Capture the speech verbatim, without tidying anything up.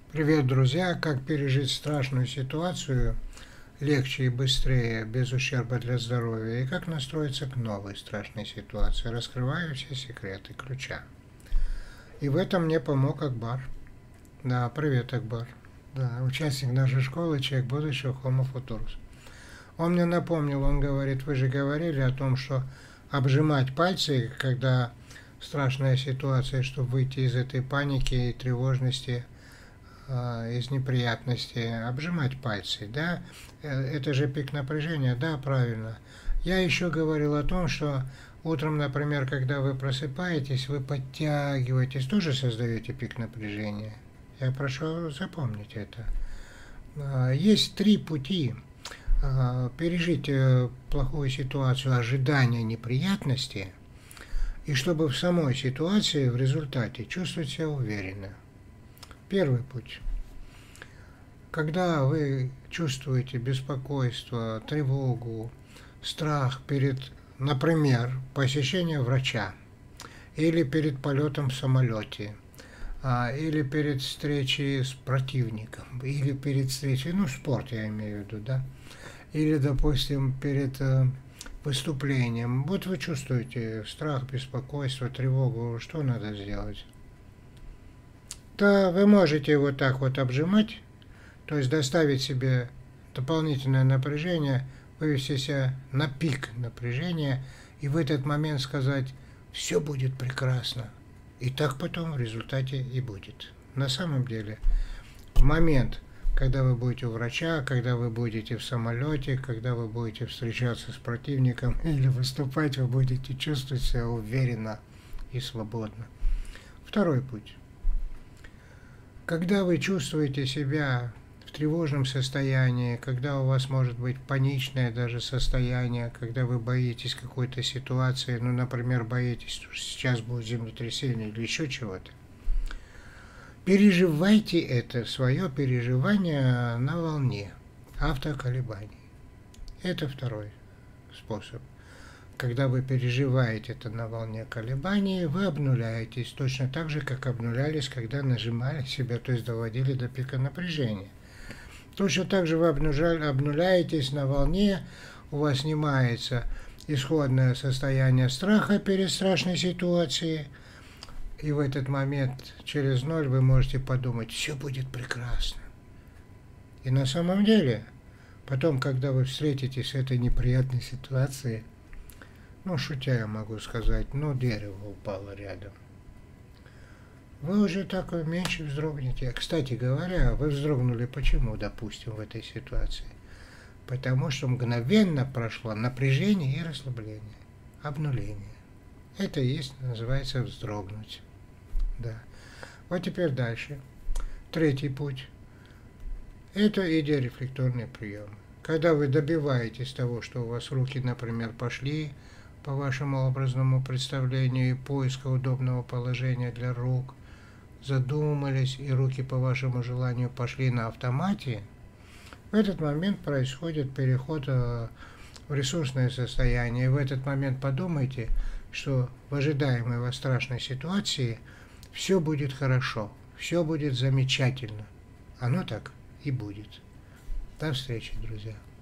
Привет, друзья! Как пережить страшную ситуацию легче и быстрее, без ущерба для здоровья, и как настроиться к новой страшной ситуации. Раскрываю все секреты ключа. И в этом мне помог Акбар. Да, привет, Акбар. Да, участник нашей школы, человек будущего, Homo Futurus. Он мне напомнил, он говорит, вы же говорили о том, что обжимать пальцы, когда страшная ситуация, чтобы выйти из этой паники и тревожности, из неприятностей, обжимать пальцы, да, это же пик напряжения, да, правильно. Я еще говорил о том, что утром, например, когда вы просыпаетесь, вы подтягиваетесь, тоже создаете пик напряжения. Я прошу запомнить это. Есть три пути пережить плохую ситуацию, ожидания неприятности, и чтобы в самой ситуации в результате чувствовать себя уверенно. Первый путь. Когда вы чувствуете беспокойство, тревогу, страх перед, например, посещением врача, или перед полетом в самолете, или перед встречей с противником, или перед встречей, ну, спорт я имею в виду, да, или, допустим, перед выступлением. Вот вы чувствуете страх, беспокойство, тревогу, что надо сделать? То вы можете вот так вот обжимать, то есть доставить себе дополнительное напряжение, вывести себя на пик напряжения и в этот момент сказать: все будет прекрасно. И так потом в результате и будет. На самом деле, в момент, когда вы будете у врача, когда вы будете в самолете, когда вы будете встречаться с противником или выступать, вы будете чувствовать себя уверенно и свободно. Второй путь. Когда вы чувствуете себя в тревожном состоянии, когда у вас может быть паничное даже состояние, когда вы боитесь какой-то ситуации, ну, например, боитесь, что сейчас будет землетрясение или еще чего-то, переживайте это, свое переживание на волне автоколебаний. Это второй способ. Когда вы переживаете это на волне колебаний, вы обнуляетесь точно так же, как обнулялись, когда нажимали себя, то есть доводили до пика напряжения. Точно так же вы обнуляетесь на волне, у вас снимается исходное состояние страха перед страшной ситуацией, и в этот момент через ноль вы можете подумать: все будет прекрасно. И на самом деле, потом, когда вы встретитесь с этой неприятной ситуацией, ну, шутя я могу сказать, ну, дерево упало рядом, вы уже так меньше вздрогнете. Кстати говоря, вы вздрогнули почему, допустим, в этой ситуации? Потому что мгновенно прошло напряжение и расслабление, обнуление. Это и есть, называется, вздрогнуть. Да. Вот теперь дальше. Третий путь. Это идеорефлекторные приемы. Когда вы добиваетесь того, что у вас руки, например, пошли по вашему образному представлению, поиска удобного положения для рук, задумались, и руки по вашему желанию пошли на автомате, в этот момент происходит переход в ресурсное состояние. И в этот момент подумайте, что в ожидаемой вас страшной ситуации все будет хорошо, все будет замечательно. Оно так и будет. До встречи, друзья.